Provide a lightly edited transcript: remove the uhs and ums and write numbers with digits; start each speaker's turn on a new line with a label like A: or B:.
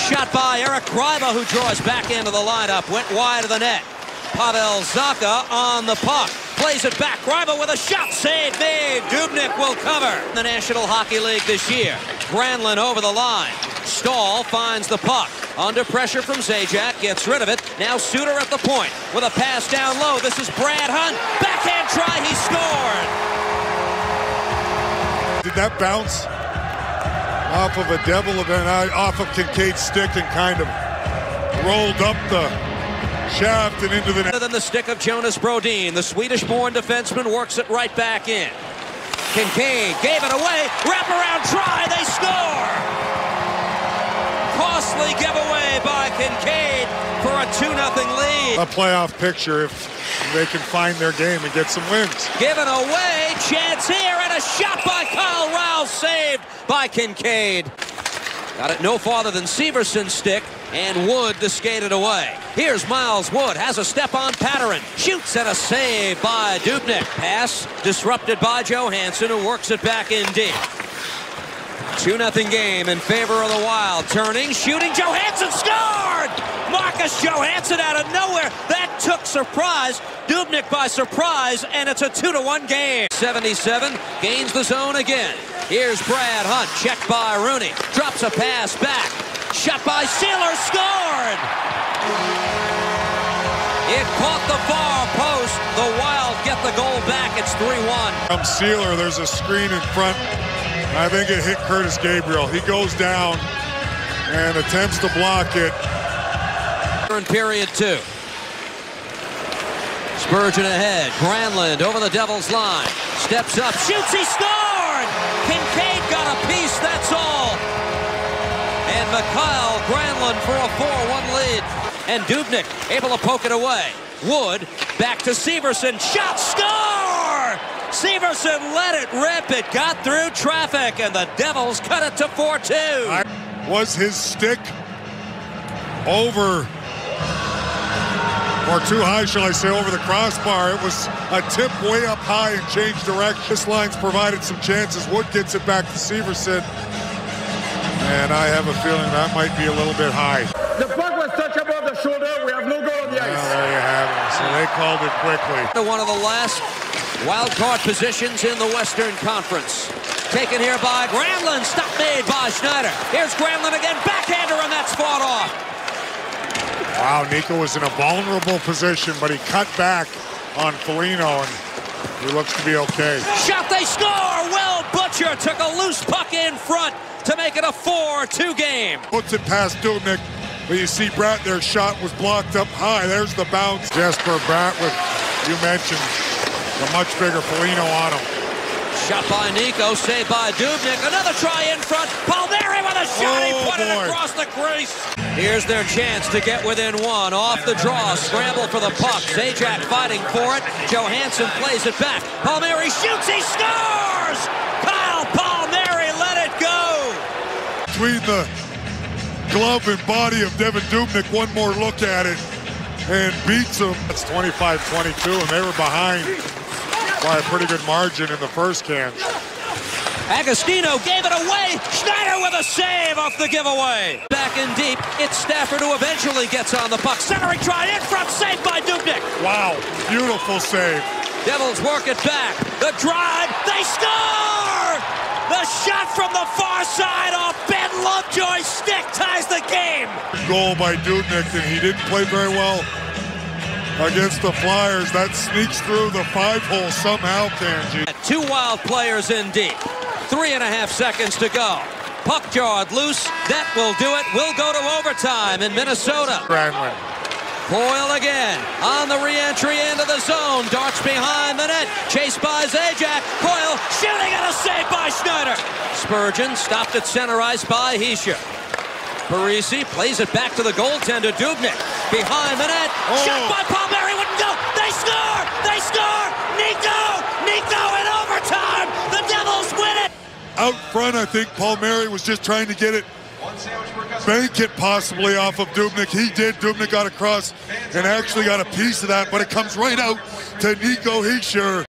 A: shot by Eric Gryba, who draws back into the lineup. Went wide of the net. Pavel Zacha on the puck. Plays it back. Gryba with a shot. Save made. Dubnyk will cover. The National Hockey League this year. Granlund over the line. Stahl finds the puck. Under pressure from Zajac. Gets rid of it. Now Suter at the point with a pass down low. This is Brad Hunt. Backhand try. He scored.
B: Did that bounce off of a Devil event, off of Kincaid's stick, and kind of rolled up the shaft and into the net?
A: Than the stick of Jonas Brodin. The Swedish-born defenseman works it right back in. Kincaid gave it away. Wraparound try. They score. Costly giveaway by Kincaid for a 2-0 lead.
B: A playoff picture if they can find their game and get some wins.
A: Given away. Chance here and a shot by Kyle Rouse. Saved by Kincaid. Got it no farther than Severson's stick, and Wood to skate it away. Here's Miles Wood, has a step on Patterson. Shoots and a save by Dubnyk. Pass disrupted by Johansson, who works it back in deep. 2-0 game in favor of the Wild. Turning, shooting, Johansson scored! Marcus Johansson out of nowhere. That took surprise. Dubnyk by surprise, and it's a 2-1 game. 77, gains the zone again. Here's Brad Hunt, checked by Rooney. Drops a pass back. Shot by Sealer, scored! It caught the far post. The Wild get the goal back. It's 3-1.
B: From Sealer, there's a screen in front. I think it hit Curtis Gabriel. He goes down and attempts to block it.
A: In period 2. Spurgeon ahead. Granlund over the Devils line. Steps up, shoots, he scored! Kincaid got a piece, that's all. And Mikael Granlund for a 4-1 lead. And Dubnyk able to poke it away. Wood back to Severson. Shot, score! Severson let it rip. It got through traffic, and the Devils cut it to 4-2.
B: Was his stick over, or too high, shall I say, over the crossbar? It was a tip way up high and changed direction. This line's provided some chances. Wood gets it back to Severson, and I have a feeling that might be a little bit high.
C: The puck was touched above the shoulder. We have no goal on the ice.
B: Well, there you have it. So they called it quickly.
A: One of the last wild card positions in the Western Conference. Taken here by Granlund. Stop made by Schneider. Here's Granlund again. Backhander, and that's fought off.
B: Wow, Nico was in a vulnerable position, but he cut back on Foligno, and he looks to be okay.
A: Shot, they score! Will Butcher took a loose puck in front to make it a 4-2 game.
B: Puts it past Dubnyk, but you see Bratt, their shot was blocked up high. There's the bounce. Jesper Bratt with, you mentioned, a much bigger Foligno on him.
A: Shot by Nico, saved by Dubnyk. Another try in front. Palmieri with a shot. He put it across the crease. Here's their chance to get within one. Off the draw, scramble for the puck. Zajac fighting for it. Johansson plays it back. Palmieri shoots, he scores! Kyle Palmieri let it go!
B: Between the glove and body of Devan Dubnyk, one more look at it, and beats him. It's 25-22, and they were behind by a pretty good margin in the first can.
A: Agostino gave it away. Schneider with a save off the giveaway. Back in deep, it's Stafford who eventually gets on the puck. Centering try in front, saved by Dubnyk.
B: Wow, beautiful save.
A: Devils work it back. The drive, they score! The shot from the far side off Ben Lovejoy's stick ties the game.
B: Goal by Dubnyk, and he didn't play very well against the Flyers. That sneaks through the 5-hole somehow, Kanji.
A: 2 Wild players in deep. 3.5 seconds to go. Puck jarred loose. That will do it. We'll go to overtime in Minnesota.
B: Granlund.
A: Coyle again on the re-entry into the zone. Darts behind the net. Chased by Zajac. Coyle shooting and a save by Schneider. Spurgeon stopped at center ice by Hischier. Parisi plays it back to the goaltender, Dubnyk. Behind the net. Shot by Palmieri. Wouldn't go. They score! They score! Nico! Nico in overtime! The Devils win it!
B: Out front, I think Palmieri was just trying to get it, bank it possibly off of Dubnyk. He did. Dubnyk got across and actually got a piece of that, but it comes right out to Nico Hischier.